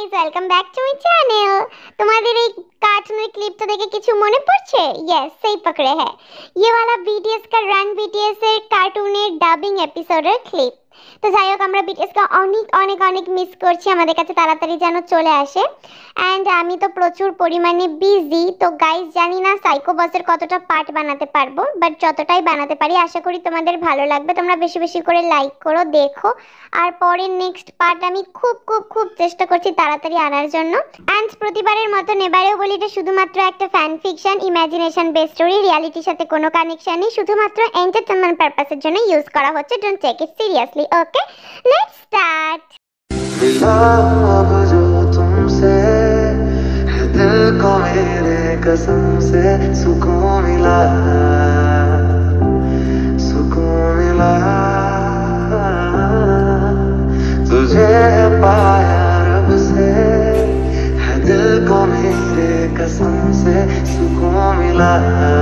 Guys, welcome back to my channel. तुम्हारे एक cartoon clip तो देखे किछु मने पड़ছে? यस, सही पकड़े हैं। ये वाला बीटीएस का रन बीटीएस এর কার্টুনের ডাবিং এপিসোডের ক্লিপ। তো যাই হোক, আমরা বিটিএস কে অনেক মিস করছি, আমাদের কাছে তাড়াতাড়ি যেন চলে আসে। এন্ড আমি তো প্রচুর পরিমাণে বিজি। তো গাইস, জানি না সাইকো বসের কতটা পার্ট বানাতে পারবো, বাট যতটাই বানাতে পারি আশা করি তোমাদের ভালো লাগবে। তোমরা বেশি বেশি করে লাইক করো, দেখো। আর পরের নেক্সট পার্ট আমি খুব চেষ্টা করছি তাড়াতাড়ি আনার জন্য। এন্ড প্রতিবারের মতো এবারেও বলি, এটা শুধুমাত্র একটা fan fiction, imagination based story, রিয়ালিটির সাথে কোনো কানেকশন নেই, শুধুমাত্র এন্টারটেইনমেন্ট পারপাসের জন্য ইউজ করা হচ্ছে। Don't take it seriously. Okay, let's start. मिला अब जो तुमसे है दिल को मेरे कसम से सुकून मिला तुझे पाया रब से है दिल को मेरे कसम से सुकून मिला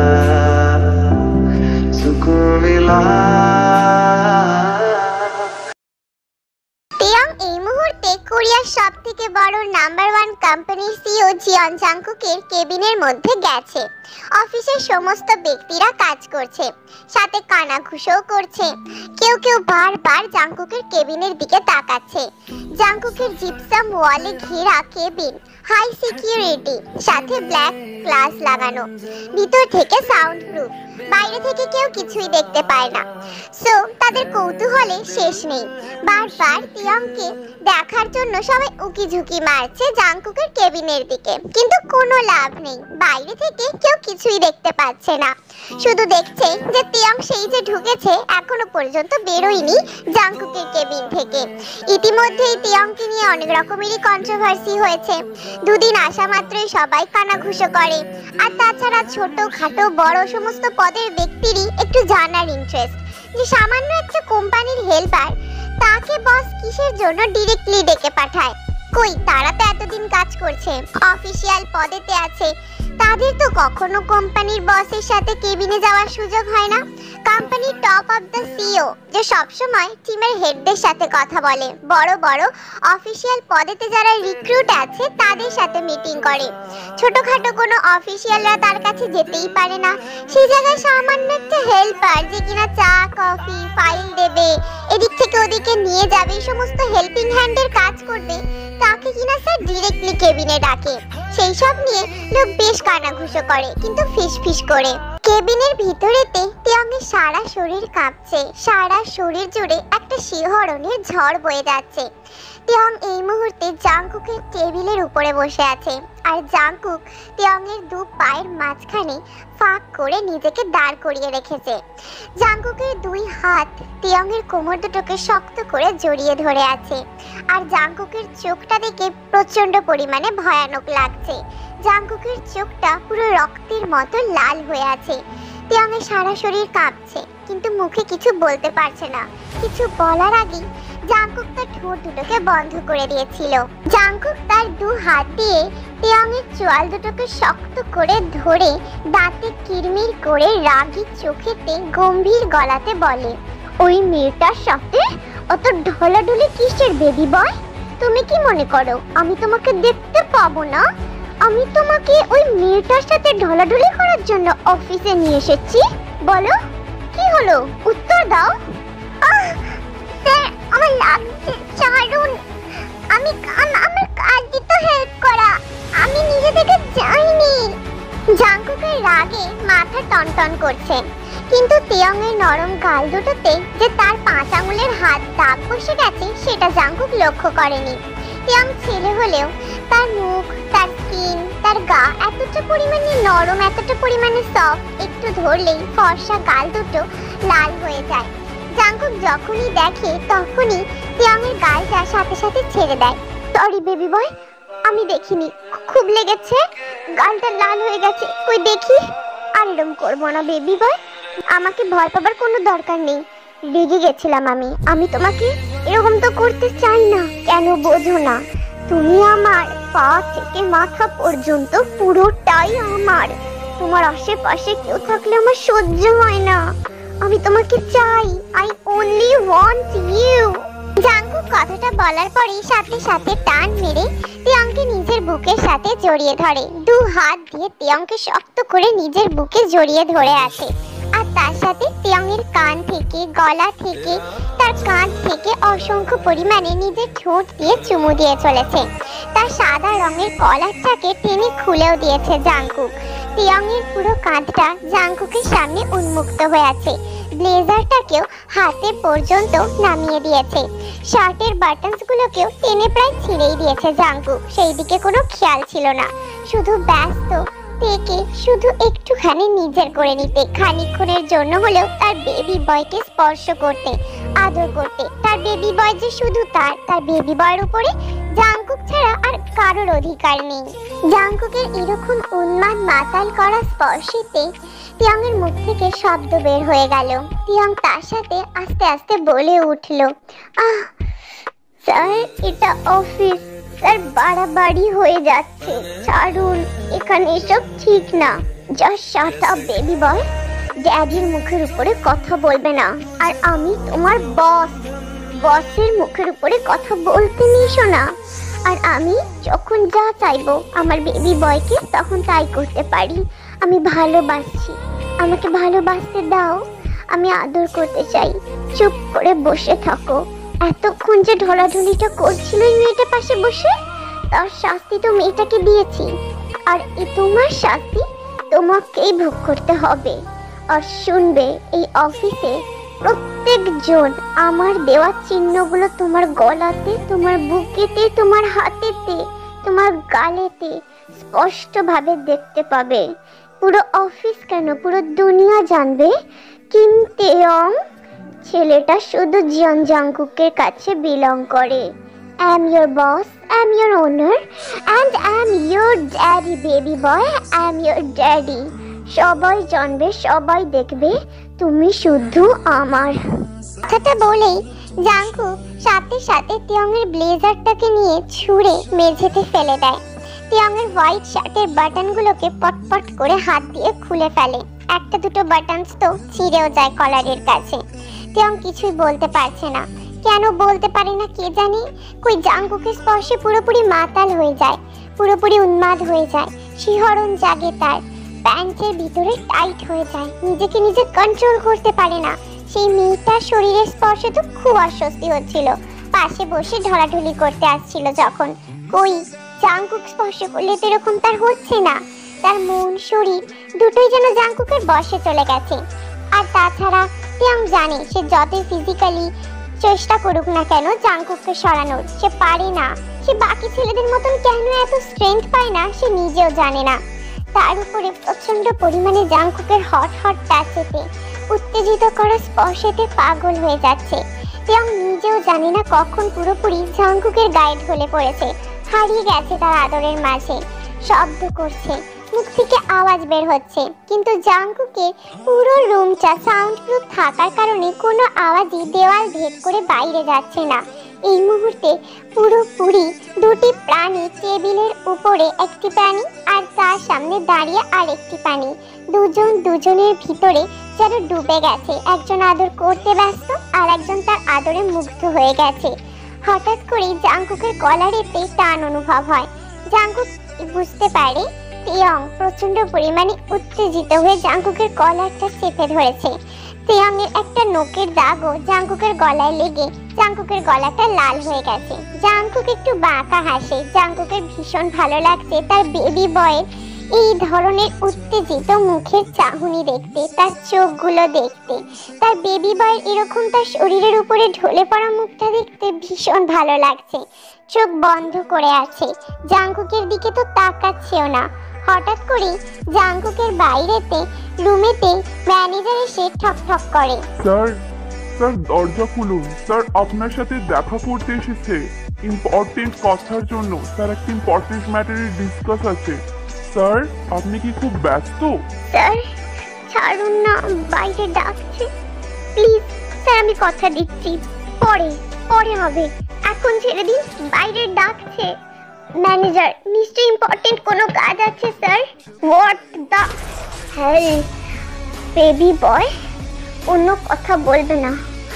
কোরিয়ার সবথেকে বড় নাম্বার 1 কোম্পানির সিইও জিয়ন জাংকুকের কেবিনের মধ্যে গেছে। অফিসের সমস্ত ব্যক্তিরা কাজ করছে, সাথে কানাঘুষোও করছে। কেউ বারবার জাংকুকের কেবিনের দিকে তাকাচ্ছে। জাংকুকের জিপসাম ওয়ালে ঘেরা কেবিন, হাই সিকিউরিটি, সাথে ব্ল্যাক গ্লাস লাগানো, ভিতর থেকে সাউন্ড প্রুফ, বাইরে থেকে কেউ কিছুই দেখতে পায় না। সো তাদের কৌতূহলে শেষ নেই। বারবার তিয়াংকে দেখার জন্য সবাই উকিঝুঁকি মারছে জাংকুকের কেবিনের দিকে, কিন্তু কোনো লাভ নেই। বাইরে থেকে কেউ কিছুই দেখতে পাচ্ছে না, শুধু দেখছে যে তিয়াং সেই যে ঢুকেছে এখনো পর্যন্ত বেরোয়নি জাংকুকের কেবিন থেকে। ইতিমধ্যেই তিয়াংকে নিয়ে অনেক রকমেরই কন্ট্রোভার্সি হয়েছে। দুদিন আসা মাত্রই সবাই কানাঘুষো করে। আর তাছাড়া ছোট খাটো বড় সমস্ত পদের ব্যক্তিরই একটু জানার ইন্টারেস্ট যে সামান্য একটা কোম্পানির হেল্পার, তাকে বস কিসের জন্য ডিরেক্টলি ডেকে পাঠায়। কই, তারা তো এতদিন কাজ করছে, অফিশিয়াল পদেতে আছে, তাদের তো কখনো কোম্পানির বসের সাথে কেবিনে যাওয়ার সুযোগ হয় না। কোম্পানির টপ অফ দ্য সিইও যে সবসময় টিমের হেডদের সাথে কথা বলে, বড় অফিশিয়াল পদেতে যারা রিক্রুট আছে তাদের সাথে মিটিং করে। ছোটখাটো কোনো অফিশিয়ালরা তার কাছে যেতেই পারে না। সেই জায়গায় সামান্য একটা হেল্পার যে কিনা চা কফি ফাইল দেবে, এদিক থেকে ওদিকে নিয়ে যাবে, এই সমস্ত হেল্পিং হ্যান্ডের কাজ করবে, তাকে কিনা স্যার ডিরেক্টলি কেবিনে ডাকে। সেই সব নিয়ে লোক বেশ কানাঘুষো করে, কিন্তু ফিস করে। কেবিনের ভিতরেতে তিয়াংয়ের সারা শরীর কাঁপছে, সারা শরীর জুড়ে একটা শিহরণের ঝড় বয়ে যাচ্ছে। তিয়াং এই মুহূর্তে জাংকুকের টেবিলের উপরে বসে আছে, আর জাংকুক তিয়াংয়ের দু পায়ের মাঝখানে ফাঁক করে নিজেকে দাঁড় করিয়ে রেখেছে। জাংকুকের দুই হাত তিয়াংয়ের কোমর দুটোকে শক্ত করে জড়িয়ে ধরে আছে, আর জাংকুকের চোখটা দেখে প্রচন্ড পরিমাণে ভয়ানক লাগছে। জাংকুকের চোখটা পুরো রক্তের মতো লাল হয়ে আছে। তিয়াংয়ের সারা শরীর কাঁপছে, কিন্তু মুখে কিছু বলতে পারছে না। কিছু বলার আগেই জাংকুক তার ঠোঁট দুটোকে বন্ধ করে দিয়েছিল। জাংকুক তার দু হাত দিয়ে তিয়াংয়ের চোয়াল দুটোকে শক্ত করে ধরে দাঁতে কিরমির করে রাগী চোখেতে গম্ভীর গলাতে বলে, ওই মেয়েটার সাথে অত ঢলাঢলি কিসের বেবি বয়? তুমি কি মনে করো আমি তোমাকে দেখতে পাবো না? আমি তোমাকে ওই মেয়েটার সাথে ঢলাঢলি করার জন্য অফিসে নিয়ে এসেছি। বলো, কি হলো? উত্তর দাও। স্যার, আমার লাগছে, ছাড়ুন। আমার কাজই তো হেল্প করা, আমি নিজে থেকে যাইনি। জাংকুকের রাগে মাথা টনটন করছে, কিন্তু তিয়াংয়ের নরম গাল দুটোতে যে তার 5 আঙুলের হাত দাগ বসে গেছে সেটা জাংকুক লক্ষ্য করেনি। তিয়াং ছেলে হলেও তার মুখ, তার স্কিন, তার গা এতটা পরিমাণে নরম, এতটা পরিমাণে সফট, একটু ধরলেই ফর্সা গাল দুটো লাল হয়ে যায়। জাংকুক যখনই দেখে তখনই তিয়াংয়ের গালটা সাথে সাথে ছেড়ে দেয়। সরি বেবি বয়, আমি দেখিনি, খুব লেগেছে, গালটা লাল হয়ে গেছে, কই দেখি। আর এরকম করবো না বেবি বয়, আমাকে ভয় পাবার কোনো দরকার নেই, রেগে গেছিলাম আমি তোমাকে এরকম তো করতে চাই না। কেন বোঝো না? তুমি আমার পা থেকে মাথা পর্যন্ত পুরোটাই আমার। তোমার আশেপাশে কেউ থাকলে আমার সহ্য হয় না। আমি তোমাকে চাই, I only want you. Jungkook কথাটা বলার পরেই সাথে সাথে টান মেরে তিয়াং নিজের বুকের সাথে জড়িয়ে ধরে। দু হাত দিয়ে তিয়াংকে শক্ত করে নিজের বুকে জড়িয়ে ধরে আছে। আর তার সাথে তিয়াংয়ের কান থেকে, গলা থেকে, তার কাঁধ থেকে অসংখ্য পরিমাণে নিজের ঠোঁট দিয়ে চুমু দিয়ে চলেছে। তার সাদা রঙের কলারটাকে টেনে খুলেও দিয়েছে জাংকুক। তিয়াংয়ের পুরো কাঁধটা জাংকুকের সামনে উন্মুক্ত হয়ে আছে। ব্লেজারটাকেও হাতে পর্যন্ত নামিয়ে দিয়েছে। শার্টের বাটনসগুলোকেও টেনে প্রায় ছিঁড়েই দিয়েছে জাংকুক। সেই দিকে কোনো খেয়াল ছিল না, শুধু ব্যস্ত থেকে শুধু একটুখানি নিজের করে নিতে, খানিকক্ষণের জন্য হলেও তার বেবি বয়কে স্পর্শ করতে, আদর করতে। তার বেবি বয় যে শুধু তার বেবি বয়ের উপরে জাংকুক ছাড়া আর কারোর অধিকার নেই। জাংকুকের এরকম উন্মাদ মাতাল করা স্পর্শেতে তিয়াংয়ের মুখ থেকে শব্দ বের হয়ে গেল। তিয়াং তার সাথে আস্তে আস্তে বলে উঠল, আহ স্যার, এটা অফিস, স্যার বাড়াবাড়ি হয়ে যাচ্ছে, ছাড়ুন, এখানে এসব ঠিক না। Just shut up baby boy, ড্যাডির মুখের উপরে কথা বলবে না। আর আমি তোমার বস, বসের মুখের উপরে কথা বলতে নিশো না। আর আমি যখন যা চাইবো আমার বেবি বয়কে তখন তাই করতে পারি। আমি ভালোবাসছি, আমাকে ভালোবাসতে দাও, আমি আদর করতে চাই। চুপ করে বসে থাকো। এতক্ষণ যে ঢলাঢলিটা করছিল এই মেয়েটার পাশে বসে, তার শাস্তি তো মেয়েটাকে দিয়েছি, আর এ তোমার শাস্তি তোমাকেই ভোগ করতে হবে। আর শুনবে, এই অফিসে প্রত্যেকজন আমার দেওয়া চিহ্নগুলো তোমার গলাতে, তোমার বুকেতে, তোমার হাতেতে, তোমার গালেতে স্পষ্টভাবে দেখতে পাবে। পুরো অফিস কেন, পুরো দুনিয়া জানবে কিম তেয়ং ছেলেটা শুধু জিয়ন জাংকুকের কাছে বিলং করে। I am your boss, I am your owner, and I am your daddy baby boy, I am your daddy. সবাই জানবে, সবাই দেখবে তুমি শুধু আমার। কথাটা বলেই জাংকুক সাথে সাথে তিয়াংয়ের ব্লেজারটাকে নিয়ে ছুঁড়ে মেঝেতে ফেলে দেয়। তিয়াংয়ের হোয়াইট শার্টের বাটনগুলোকে পটপট করে হাত দিয়ে খুলে ফেলে। একটা দুটো বাটনস তো ছিঁড়েও যায় কলারের কাছে। তিয়াং কিছুই বলতে পারছে না। কেন বলতে পারে না কে জানে। কই জাংকুকের স্পর্শে পুরোপুরি মাতাল হয়ে যায়, পুরোপুরি উন্মাদ হয়ে যায়। শিহরণ জাগে তার, প্যান্টের ভিতরে টাইট হয়ে যায়, নিজেকে নিজে কন্ট্রোল করতে পারে না। সেই মেয়েটার শরীরের স্পর্শে তো খুব অস্বস্তি হচ্ছিল। পাশে বসে ঢলাঢলি করতে আসছিল যখন, কই জাংকুক স্পর্শ করলে তো এরকম তার হচ্ছে না। তার মন শরীর দুটোই যেন জাংকুকের বশে চলে গেছে। আর তাছাড়া তিয়াং জানে সে যতই ফিজিক্যালি চেষ্টা করুক না কেন জাংকুককে সরানোর, সে পারে না। সে বাকি ছেলেদের মতন কেন এত স্ট্রেংথ পায় না সে নিজেও জানে না। তার উপরে প্রচন্ড পরিমাণে জাংকুকের হট হট টাচেতে, উত্তেজিত করা স্পর্শেতে পাগল হয়ে যাচ্ছে। তিয়াং নিজেও জানে না কখন পুরোপুরি জাংকুকের গায়ে ঢলে পড়েছে, হারিয়ে গেছে তার আদরের মাঝে। শব্দ করছে, মুখ থেকে আওয়াজ বের হচ্ছে, কিন্তু জাংকুকের পুরো রুমটা সাউন্ড প্রুফ থাকার কারণে কোনো আওয়াজই দেওয়াল ভেদ করে বাইরে যাচ্ছে না। এই মুহূর্তে পুরোপুরি দুটি প্রাণী, টেবিলের উপরে একটি প্রাণী আর তার সামনে দাঁড়িয়ে আরেকটি প্রাণী, দুজন দুজনের ভিতরে যেন ডুবে গেছে। একজন আদর করতে ব্যস্ত আর একজন তার আদরে মুগ্ধ হয়ে গেছে। হঠাৎ করে জাংকুকের কলারেতে টান অনুভব হয়। জাংকুক বুঝতে পারে তিয়াং প্রচন্ড পরিমাণে উত্তেজিত হয়ে জাংকুকের কলারটা চেপে ধরেছে। তিয়াংয়ের একটা নখের দাগও জাংকুকের গলায় লেগে জাংকুকের গলাটা লাল হয়ে গেছে। জাংকুক একটু বাঁকা হাসে। জাংকুকের ভীষণ ভালো লাগছে তার বেবি বয়ের এই ধরনের উত্তেজিত মুখের চাহনি দেখতে, তার চোখগুলো দেখতে, তার বেবি বয়ের এরকম তার শরীরের উপরে ঢলে পড়া মুখটা দেখতে ভীষণ ভালো লাগছে। চোখ বন্ধ করে আছে, জাংকুকের দিকে তো তাকাচ্ছেও না। হঠাৎ করে জাংকুকের বাইরেতে রুমেতে ম্যানেজার এসে ঠক ঠক করে। স্যার, স্যার দরজা খুলুন, স্যার আপনার সাথে দেখা করতে এসেছে ইম্পর্টেন্ট কথার জন্য। স্যার একটা ইম্পর্টেন্ট ম্যাটারে ডিসকাস আছে। স্যার আপনি কি খুব ব্যস্ত? স্যার ছাড়ুন না, বাইরে ডাকছে। প্লিজ স্যার, আমি কথা দিচ্ছি, পরে পরে হবে, এখন ছেড়ে দিন, বাইরে ডাকছে। ম্যানেজার, নিশ্চয়ই ইম্পর্টেন্ট কোনো কাজ আছে sir. What the hell? Baby boy অন্য কথা বলবে না,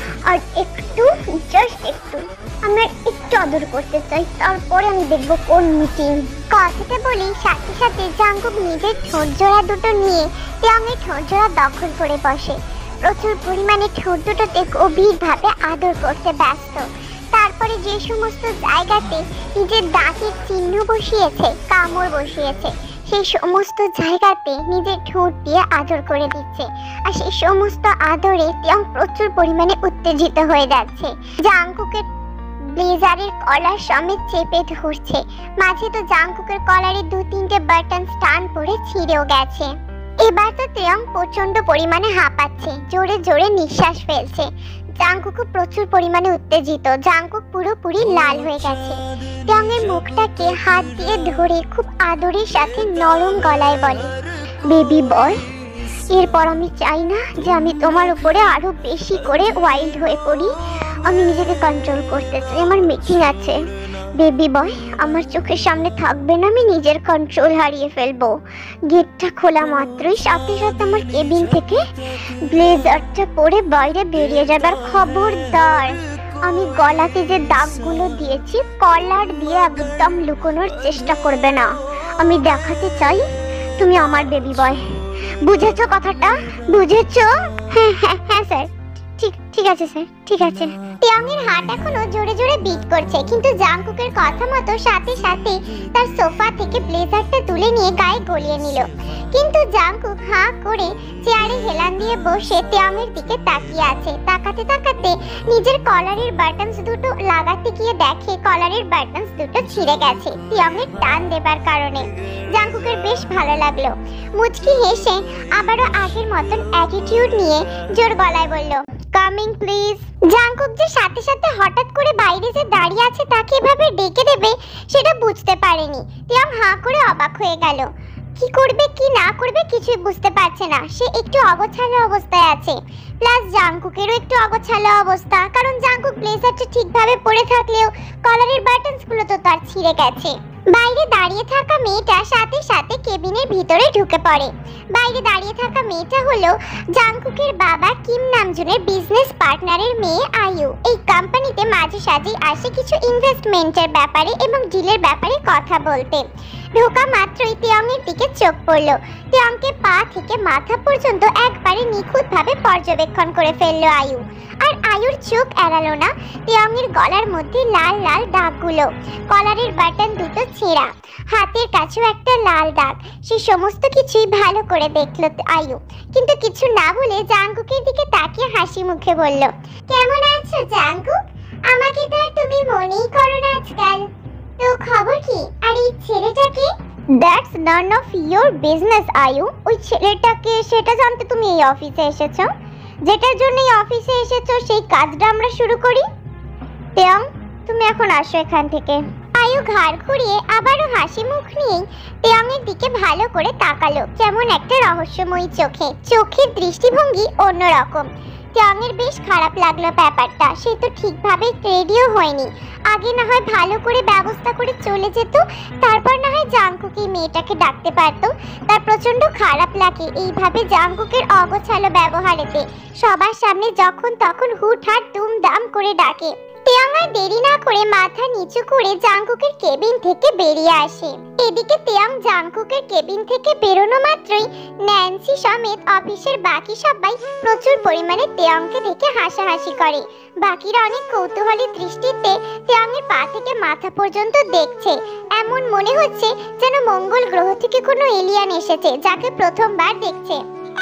আর একটু জাস্ট একটু আমার একটু আদর করতে চাই, তারপরে আমি দেখবো কোন মিটিং। কথাটা বলি সাথে সাথে জাঙ্কুক নিজের ঠোঁট জোড়া দুটো নিয়ে তিয়াংয়ের ঠোঁট জোড়া দখল করে বসে। প্রচুর পরিমাণে ঠোঁট দুটোতে গভীরভাবে আদর করতে ব্যস্ত। তারপরে যে সমস্ত জায়গাতে নিজের দাঁতের চিহ্ন বসিয়েছে, কামড় বসিয়েছে, সেই সমস্ত জায়গাতে নিজের ঠোঁট দিয়ে আদর করে দিচ্ছে। আর সেই সমস্ত আদরে তিয়াং প্রচুর পরিমাণে উত্তেজিত হয়ে যাচ্ছে। জাঙ্কুকের ব্লেজারের কলার সমেত চেপে ধরছে। মাঝে তো জাঙ্কুকের কলারে 2-3টে বাটন টান পড়ে ছিঁড়েও গেছে। এবার তো তিয়াং প্রচন্ড পরিমাণে হাঁপাচ্ছে, জোরে জোরে নিঃশ্বাস ফেলছে। জাঙ্কুক প্রচুর পরিমাণে উত্তেজিত। জাঙ্কুক পুরোপুরি লাল হয়ে গেছে। তিয়াংয়ের মুখটাকে হাত দিয়ে ধরে খুব আদরের সাথে নরম গলায় বলে, বেবি বয়, এরপর আমি চাই না যে আমি তোমার উপরে আরো বেশি করে ওয়াইল্ড হয়ে পড়ি। আমি নিজেকে কন্ট্রোল করতে চাই, আমার মিটিং আছে। বেবি বয়, আমার চোখের সামনে থাকবে না, আমি নিজের কন্ট্রোল হারিয়ে ফেলবো। গেটটা খোলা মাত্রই সাথে সাথে আমার কেবিন থেকে ব্লেজারটা পরে বাইরে বেরিয়ে যাবে। আর খবরদার, আমি গলাতে যে দাগগুলো দিয়েছি কলার দিয়ে একদম লুকোনোর চেষ্টা করবে না। আমি দেখাতে চাই তুমি আমার বেবি বয়। বুঝেছো কথাটা? বুঝেছো? হ্যাঁ হ্যাঁ হ্যাঁ স্যার, ঠিক আছে স্যার, ঠিক আছে। তিয়াংয়ের হার্ট এখনো জোরে জোরে বিট করছে, কিন্তু জাঙ্কুকের কথা মতো সাথে সাথে তার সোফা থেকে ব্লেজারটা তুলে নিয়ে গায়ে গলিয়ে নিল। কিন্তু জাঙ্কুক হাঁ করে চেয়ারে হেলান দিয়ে বসে তিয়াংয়ের দিকে তাকিয়ে আছে। তাকাতে তাকাতে নিজের কলারের বাটনস দুটো লাগাতে গিয়ে দেখে কলারের বাটনস দুটো ছিঁড়ে গেছে তিয়াংয়ের টান দেবার কারণে। জাঙ্কুকের বেশ ভালো লাগলো। মুচকি হেসে আবারও আগের মতন অ্যাটিটিউড নিয়ে জোর গলায় বলল, কামিং প্লিজ। জাঙ্কুক যে সাথে সাথে হঠাৎ করে বাইরে যে দাঁড়িয়ে আছে তাকে এভাবে ডেকে দেবে সেটা বুঝতে পারেনি। তিয়াং হাঁ করে অবাক হয়ে গেল। কি করবে কি না করবে কিছুই বুঝতে পারছে না। সে একটু অগোছালো অবস্থায় আছে, প্লাস জাঙ্কুকেরও একটু অগোছালো অবস্থা, কারণ জাঙ্কুক ব্লেজারটা ঠিকভাবে পরে থাকলেও কলারের বাটনসগুলো তো তার ছিঁড়ে গেছে। বাইরে দাঁড়িয়ে থাকা মেয়েটা সাথে সাথে কেবিনের ভিতরে ঢুকে পড়ে। বাইরে দাঁড়িয়ে থাকা মেয়েটা হলো জাঙ্কুকের বাবা কিম নামজুনের বিজনেস পার্টনারের মেয়ে আয়ু। এই কোম্পানিতে মাঝে সাঝে আসে কিছু ইনভেস্টমেন্টের ব্যাপারে এবং ডিলের ব্যাপারে কথা বলতে। ঢোকা মাত্রই তিয়াংয়ের দিকে চোখ পড়লো। তিয়াংকে পা থেকে মাথা পর্যন্ত একবারে নিখুঁতভাবে পর্যবেক্ষণ করে ফেললো আয়ু। আর আয়ুর চোখ এড়ালো না তিয়াংয়ের গলার মধ্যে লাল লাল দাগগুলো। কলারের বাটন দুটো ছেঁড়া, হাতের কাছেও একটা লাল দাগ। সে সমস্ত কিছুই ভালো করে দেখলো আয়ু, কিন্তু কিছু না বলে জাঙ্কুকের দিকে তাকিয়ে হাসি মুখে বলল, কেমন আছো জাঙ্কুক? আমাকে তো আর তুমি মনেই করো না আজকাল। তো খবর কি? আর এই ছেলেটাকে? That's none of your business Ayu. ওই ছেলেটাকে সেটা জানতে তুমি এই অফিসে এসেছো। যেটার জন্য এই অফিসে এসেছো সেই কাজটা আমরা শুরু করি। তিয়াং, তুমি এখন আসো এখান থেকে। আয়ু ঘাড় ঘুরিয়ে আবারও হাসি মুখ নিয়েই তিয়াংয়ের দিকে ভালো করে তাকালো, কেমন একটা রহস্যময়ী চোখে। চোখের দৃষ্টিভঙ্গি অন্যরকম। তিয়াংয়ের বেশ খারাপ লাগলো ব্যাপারটা। সে তো ঠিকভাবে রেডিও হয়নি। আগে না হয় ভালো করে ব্যবস্থা করে চলে যেত, তারপর না হয় জাঙ্কুক এই মেয়েটাকে ডাকতে পারতো। তার প্রচন্ড খারাপ লাগে এইভাবে জাঙ্কুকের অগোছালো ব্যবহারেতে। সবার সামনে যখন তখন হুটহাট দুমদাম করে ডাকে। তিয়াং আর দেরি না করে মাথা নিচু করে জাঙ্কুকের কেবিন থেকে বেরিয়ে আসে। এদিকে তিয়াং জাঙ্কুকের কেবিন থেকে বেরোনো মাত্রই ন্যান্সি সমেত অফিসের বাকি সবাই প্রচুর পরিমাণে তিয়াংকে দেখে হাসাহাসি করে। বাকিরা অনেক কৌতূহলী দৃষ্টিতে তিয়াংয়ের পা থেকে মাথা পর্যন্ত দেখছে। এমন মনে হচ্ছে যেন মঙ্গল গ্রহ থেকে কোনো এলিয়ান এসেছে, যাকে প্রথমবার দেখছে।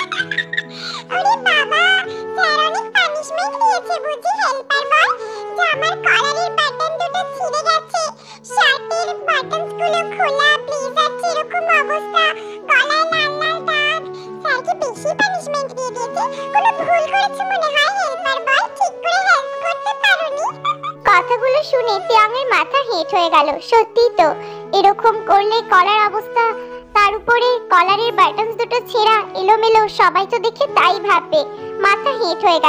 ওরে বাবা, স্যার অনেক পানিশমেন্ট দিয়েছে বুঝি হেল্পার বয়, যে আমার কলারের বাটন দুটো ছিঁড়ে গেছে, শার্টের বাটনসগুলো খোলা, ব্লেজার যেরকম অবস্থা, গলায় লাল লাল দাগ। স্যার কি বেশি পানিশমেন্ট দিয়ে দিয়েছে? কোনো ভুল করেছে মনে হয় হেল্পার বয়, ঠিক করে হেল্প করতে পারোনি? কথাগুলো শুনে তিয়াংয়ের মাথা হেঁট হয়ে গেল। সত্যি তো, এরকম করলে কলার অবস্থা, তার উপরে কলারের বাটনস দুটো ছেঁড়া, এলোমেলো, সবাই তো দেখে তাই ভাববে। মাথা হেঁট হয়ে গেল।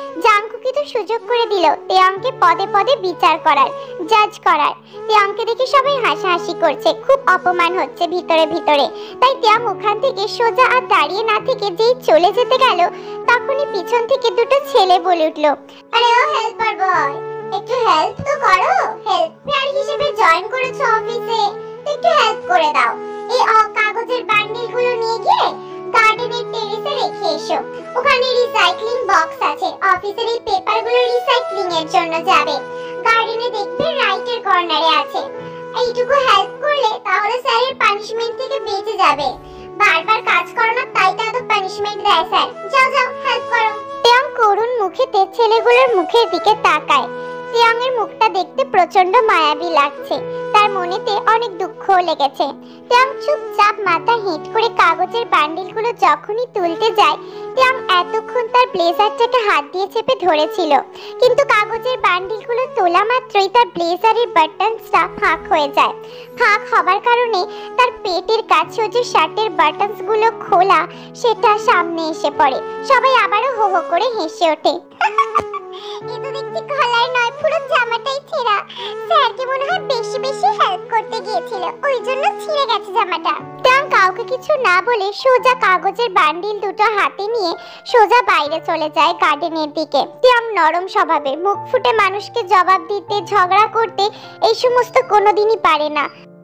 জাংকুকি তো সুযোগ করে দিল তেয়ংকে পদে পদে বিচার করার, জাজ করার। তেয়ংকে দেখে সবাই হাসাহাসি করছে, খুব অপমান হচ্ছে ভিতরে ভিতরে। তাই তেয়ং ওখান থেকে সোজা আর দাঁড়িয়ে না থেকে যেই চলে যেতে গেল, তখনই পিছন থেকে দুটো ছেলে বলে উঠলো, আরে ও হেল্পার বয়, একটু হেল্প তো করো। হেল্পার হিসেবে জয়েন করেছো অফিসে, একটু হেল্প করে দাও। এই কাগজের বান্ডিলগুলো নিয়ে গিয়ে গার্ডেনের টেরেসে রেখে এসো। ওখানে রিসাইক্লিং বক্স আছে, অফিসের এই পেপারগুলো রিসাইক্লিং এর জন্য যাবে। গার্ডেনে দেখবে রাইটের কর্নারে আছে। এইটুকু হেল্প করলে তাহলে স্যারের পানিশমেন্ট থেকে বেঁচে যাবে। বারবার কাজ করো না, তাই তো এত পানিশমেন্ট দেয় স্যার। যাও যাও হেল্প করো। তেয়ং করুণ মুখেতে ছেলেগুলোর মুখের দিকে তাকায়। তেয়ং এর মুখটা দেখতে প্রচন্ড মায়াবী লাগছে, তার মনেতে অনেক দুঃখও লেগেছে। তেয়ং চুপচাপ মাথা হেঁট করে কাগজের বান্ডিলগুলো যখনই তুলতে যায়, তেয়ং এতক্ষণ তার ব্লেজারটাকে হাত দিয়ে চেপে ধরেছিল, কিন্তু কাগজের বান্ডিলগুলো তোলা মাত্রই তার ব্লেজারের বাটনসটা ফাঁক হয়ে যায়। ফাঁক হবার কারণে তার পেটের কাছেও যে শার্টের বাটনসগুলো খোলা, সেটা সামনে এসে পড়ে। সবাই আবারও হো হো করে হেসে ওঠে। এটা দেখতে গলার নয়, পুরো জামাটাই ছেঁড়া। স্যারকে মনে হয় বেশি বেশি হেল্প করতে গিয়েছিল, ওই জন্য ছিঁড়ে গেছে জামাটা। তেয়ং কাউকে কিছু না বলে সোজা কাগজের বান্ডিল দুটো হাতে নিয়ে সোজা বাইরে চলে যায় গার্ডেনের দিকে। তেয়ং নরম স্বভাবের, মুখ ফুটে মানুষকে জবাব দিতে, ঝগড়া করতে এই সমস্ত কোনোদিনই পারে না।